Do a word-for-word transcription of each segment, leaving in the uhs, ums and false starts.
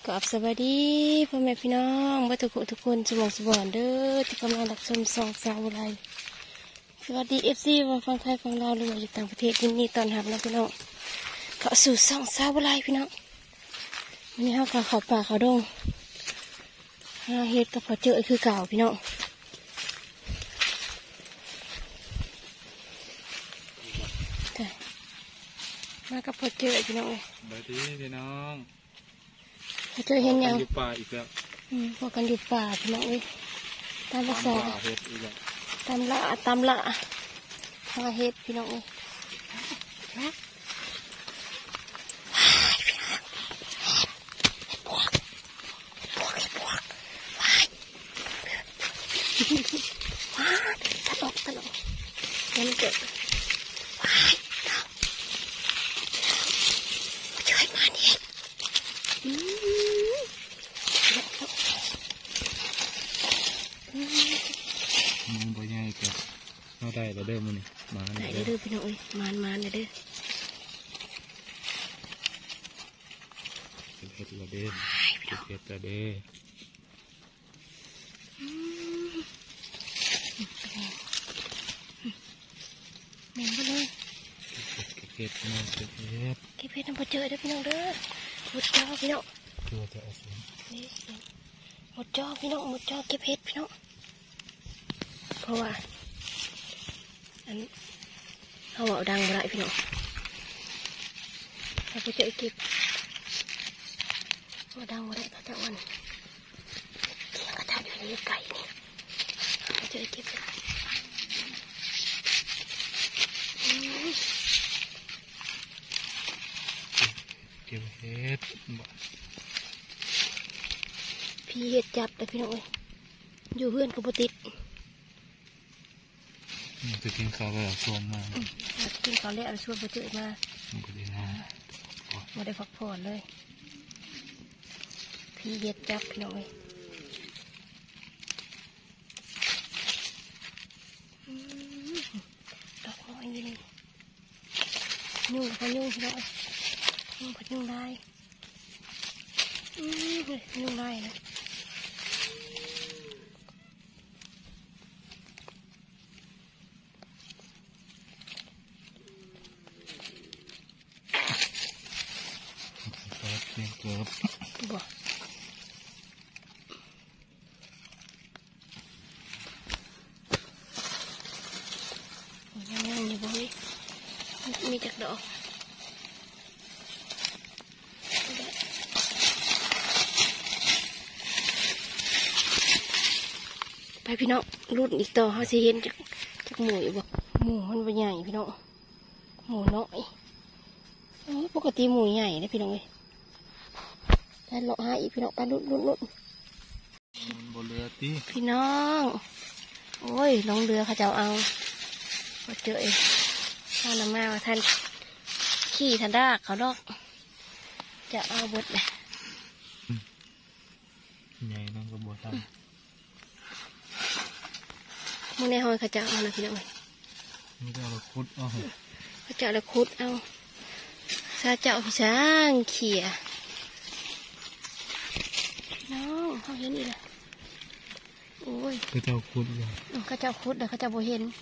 กับสวัสดีพ่อแม่พี่น้องวัตถุทุกคนสมองสมบัติเด้อที่กำลังรับชมสองสาวอะไรสวัสดีเอฟซีมาฟังไทยฟังลาวหรือว่าอยู่ต่างประเทศยินดีต้อนรับนะพี่น้องเข้าสู่สองสาวอะไรพี่น้องวันนี้เขาเขาเขาป่าเขาดงหาเฮ็ดกับพอเจอคือเก่าพี่น้องมากับพอเจอพี่น้องเลยสวัสดีพี่น้องพอเจอเห็นยังอยู่ป่าอีกแล้วอืมพวกกันอยู่ป่าพี่น้องเลยตามภาษาตามละตามละหาเฮ็ดพี่น้องเลยตลกตลกยังเกิดช่วยมาเนี่ยมองไปยังไงกันเอาได้แล้วเด้อมันนี่มาได้เด้อพี่น้องเอ้ยมานมานเด้อเห็ดละเด้อเห็ดละเด้อเหม็นไปเลยเก็บน้องเก็บเห็ดเก็บเห็ดน้ำพอเจอเด้อพี่น้องเด้อหมดจอพี่น้องตัวจะเอาสินี่หมดจอพี่น้องหมดจอเก็บเห็ดพี่น้องเพราะว่าอันเขาเอาดังมาได้พี่น้องเราไปเจอเก็บเอาดังมาได้พระเจ้าวันเที่ยงกระทะอยู่ในไก่นี่ไปเจอเก็บเก็บเห็ดพี่เห็ดจับแต่พี่น้องเอ้ยอยู่เพื่อนกับปติดจะกินข้าวแล้วชวนมากินข้าวแล้วชวนไปเจอมาไม่ได้นะไม่ได้พักผ่อนเลยพี่เห็ดจับพี่น้องเอ้ยดอกน้อยนี่ยุ่งพอยุ่งพี่น้องยุ่งพอยุ่งได้ยุ่งได้นะเลี้ยงเกือบบ่ยังยังอยู่บ่มีมีจักดอกไปพี่น้องรุ่นอีกต่อเขาจะเห็นจากจากหมูอยู่บ่หมูมันเป็นใหญ่พี่น้องหมูน้อยปกติหมูใหญ่นะพี่น้องเลยไปเลาะหาอีกพี่น้องไปรุ่นรุ่นรุ่นบนเรือตีพี่น้องโอ้ยลงเรือเขาจะเอาพอเจอเองท่านมาว่าท่านขี่ทันดาเขาดอกจะเอาบดเลยใหญ่น้องก็บดทำมึงในห้องเขาจะเอานะพี่น้องเลยไม่ได้เราคุดเอาเขาจะเอาคุดเอาซาเจ้าพี่ช้างเขี่ยน้องเขาเห็นอีกเลยโอ้ยเขาเจ้าคุดเลยเขาเจ้าคุดแต่เขาเจ้าโบเห็น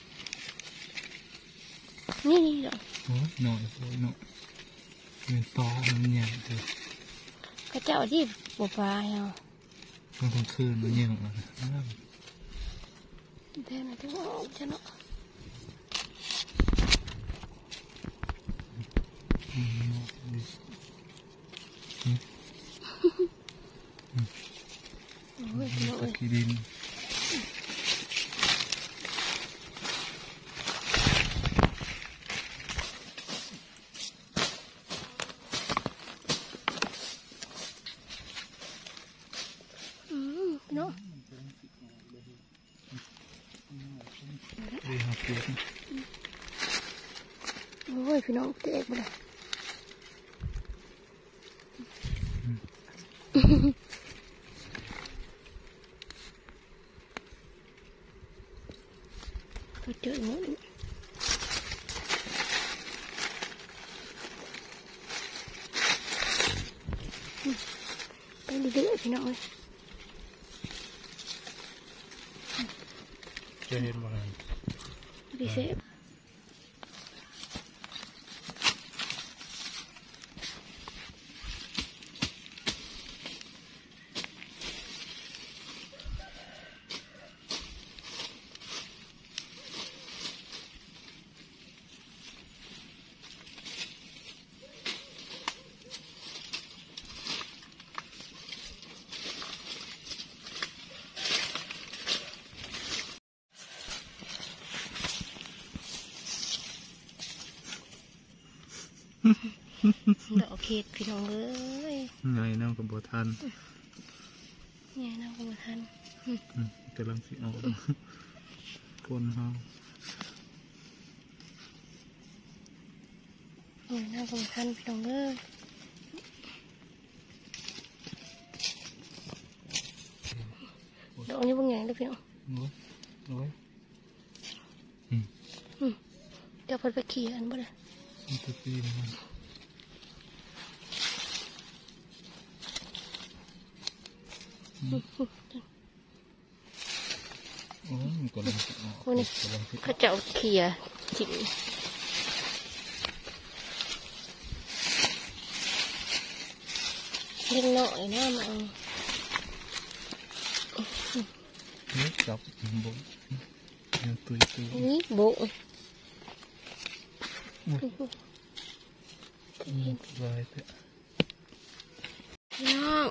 นี่นี่ดอกโอ้หน่อยโอ้หน่อยเป็นตอมันใหญ่เลยเขาเจ้าที่บัวปลาเหรอมันกลางคืนมันเยี่ยมอ่ะเดินมาที่ว่าจะเนาะโอ้ยโอ้ยกีดินเนาะดีครับเพื่อนโอ้ยพี่น้องเตะไปเลยก็เจอหมดไปเรื่อยๆพี่น้องเลยจะเห็นบ่นั่นดีเซฟดอกเห็ดพี่น้องเอ้ยไงน้ำกับบัวทันไงน้ำกระทันกำลังสิออกคนเฮาไงน้ำกระทันพี่น้องเอ้ยดอกนี้บางอย่างด้วยพี่น้องโอ้ยโอ้ยเดี๋ยวเพิ่นไปขี่อันบ่เลยมันจะปีนมันโอ้ยมันกำลังสิออกคนนี้กำลังสิอเขาอกจะเอาเขี่ยถิ่มเล็กน้อยนะมาเอานี่จับบุ้งยังตุยตุยนี่โบะลายเตะน้อง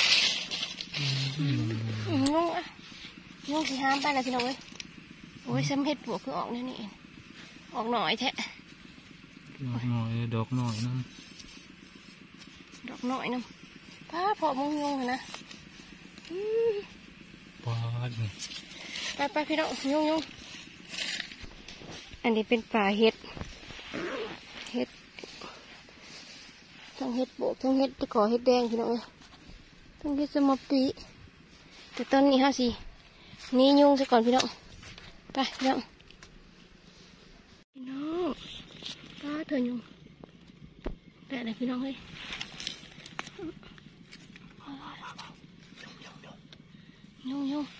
น้องอ่ะน้องที่ห้ามไปแล้วพี่น้องเอ้ยโอ้ยซ้ำเห็ดปวกคือออกนี่นี่เองออกหน่อยแท้ดอกหน่อยดอกหน่อยนะดอกหน่อยน้ำป้าพอมึงยงเหรอนะอืมปาดนี่ไปไปพี่น้องยงยงอันนี้เป็นป่าเห็ดเห็ดทั้งเห็ดโบกทั้งเห็ดตะขอเห็ดแดงพี่น้องเอ้ยทั้งเห็ดสมอปีแต่ตอนนี้ฮะสินี่ยุงซะก่อนพี่น้องไปพี่น้องพี่น้องป้าเธอยุงได้เลยพี่น้องเฮ้ยยุงยุง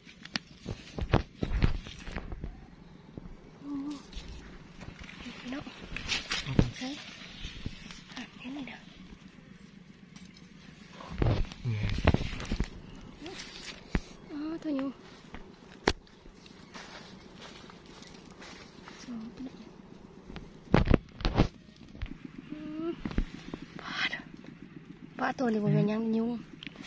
พี่น้องใช่อ่ะเห็นไหมเด้อไงอ๋อตัวยุงสองตัวอืมปาดปาดตัวนี้มันเป็นยังยุง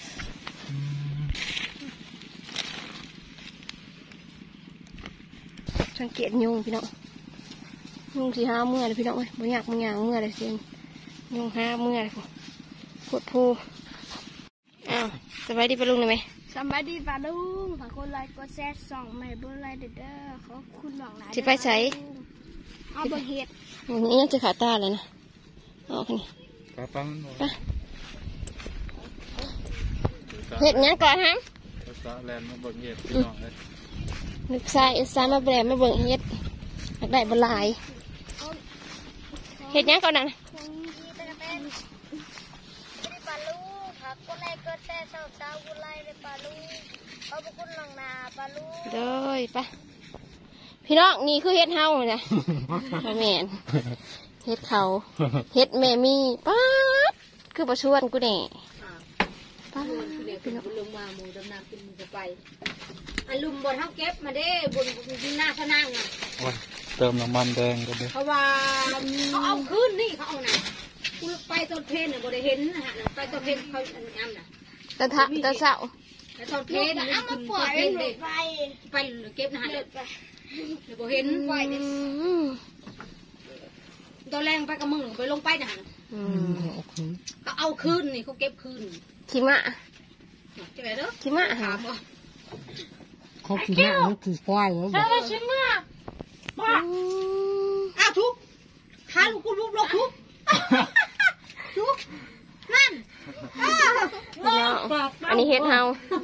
สังเกตยุงพี่น้องยุงสีห้าเมื่อเลยพี่น้องเอ้ยบ่อยากบ่อยากเมื่อเลยเสียงยุงห้าเมื่อเลยปวดพูอ้าวสบายดีปะลุงได้ไหมสบายดีป่าลุงฝากกดไลค์กดแชร์ส่องใหม่เบอร์ไลค์เด้อขอบคุณหลวงหลายสิไปใส่เอาไปเห็ดอย่างนี้ยังจะขาตาเลยนะออกนี่ปาปังหน่อยไปเห็ดยังก่อนฮะภาษาแลนด์มาเบิ่งเห็ดพี่น้องเลยนึกซ้ายซ้ายมาแบรมาเบิ่งเห็ดอยากได้บหลายเห็ดยังก่อนนะคงดีแต่ก็เป็นไม่ได้ป่าลุงฝากกดไลค์กดแชร์ส่องสาวกดไลค์เลยป่าลุงขอบคุณหลวงนาป่าลุงเด้ยไปพี่น้องนี่คือเห็ดเฮาเลยนะพ่อแม่นเห็ดเขาเห็ดแม่มีป๊าดคือประชวนกูแน่ป๊าดพี่น้องลงมาหมูดำน้ำกินหมูไปอันลุมบนเขาเก็บมาได้บนดินหน้าเขานั่งอ่ะโอ้ยเติมน้ำมันแดงกันดิเพราะว่าเขาเอาขึ้นนี่เขาเอาไหนกูไปตอนเพลนน่ะบ่ได้เห็นนะฮะไปตอนเพลนเขาอันนั้นน่ะตะทะตะเสาแต่ตอนเพลนน่ะเอาคุมาณปล่อยเพลนหนูเด็กไปไปเก็บนะฮะบ่เห็นอืมตอนแรงไปกับมึงไปลงไปนะฮะอืมก็เอาขึ้นนี่เขาเก็บขึ้นขี้มะจะไปเด้อขี้มะถามว่าเขาขี่ม้าเขาขี่ควายแล้วบอกชิมมาป้าอ้าวทุกหาลูกกูลูกลูกทุกทุกนั่นพี่น้องอันนี้เฮ็ดเฮา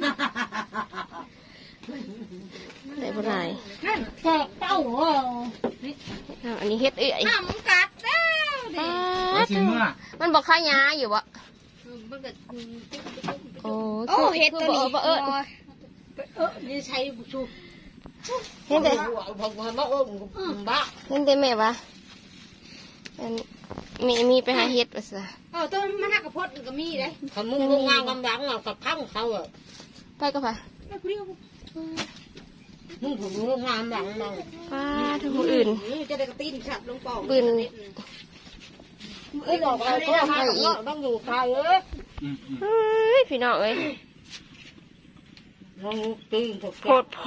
ได้บ่ได้นั่นแกะเต้าเหรออ้าวอันนี้เฮ็ดเอื้อยน้ำมันกัดแล้วดิป๊าดมันบอกขายาอยู่บ่มันก็โอ้โอ้เห็ดตัวนี้บ่เออเออนี่ใช้บุชูเห็นแต่พอพอมาเอิ้มบ้าเห็นแต่แม่วะอันมีมีไปหาเห็ดป่ะซะเออต้นมันหักกระพดก็มีเลยคำมึงลงงานกำลังกับข้างเขาอ่ะไปก็ป่ะไม่คุยกับมึงผมลงงานหลังมึงป้าทุกคนอื่นจะได้กระตีนขับลงปองปืนเอ้ยบอกอะไรก็มาต้องอยู่ใครเอ้ยอืมอืมเฮ้ยพี่น้องเอ้ยลองตีนถูกโพดโพ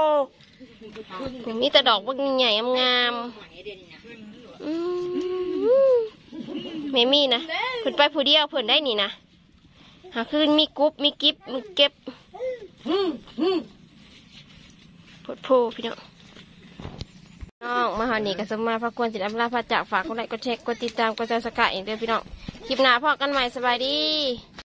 มีแต่ดอกบางใหญ่งามๆอืมไม่มีนะเพิ่นไปผู้เดียวเพิ่นได้นี่นะหาคือมีกุ๊บมีกิ๊บมีเก็บอืมอืมโพดโพพี่น้องน้องมาหานี่ก็สมมาพระควรจิตอำลาพระจากฝากกดไลค์กดแชร์กดติดตามกดซับสไครต์อีกเด้อพี่น้องคลิปหน้าพอกันใหม่สบายดี